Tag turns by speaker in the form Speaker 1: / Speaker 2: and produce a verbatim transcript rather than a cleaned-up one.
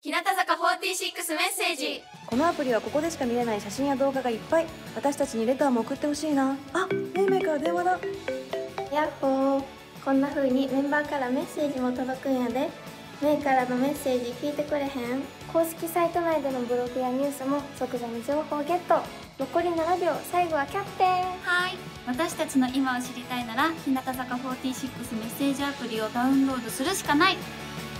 Speaker 1: 日向坂フォーティーシックスメッセージ。
Speaker 2: このアプリはここでしか見れない写真や動画がいっぱい。私たちにレターも送ってほしいなあ。めいめいから電話だ。
Speaker 3: やっほー、こんな風にメンバーからメッセージも届くんやで。メイからのメッセージ聞いてくれへん？公式サイト内でのブログやニュースも即座に情報ゲット。残りななびょう、最後はキャプテン。
Speaker 4: はい、私たちの今を知りたいなら日向坂フォーティーシックスメッセージアプリをダウンロードするしかない。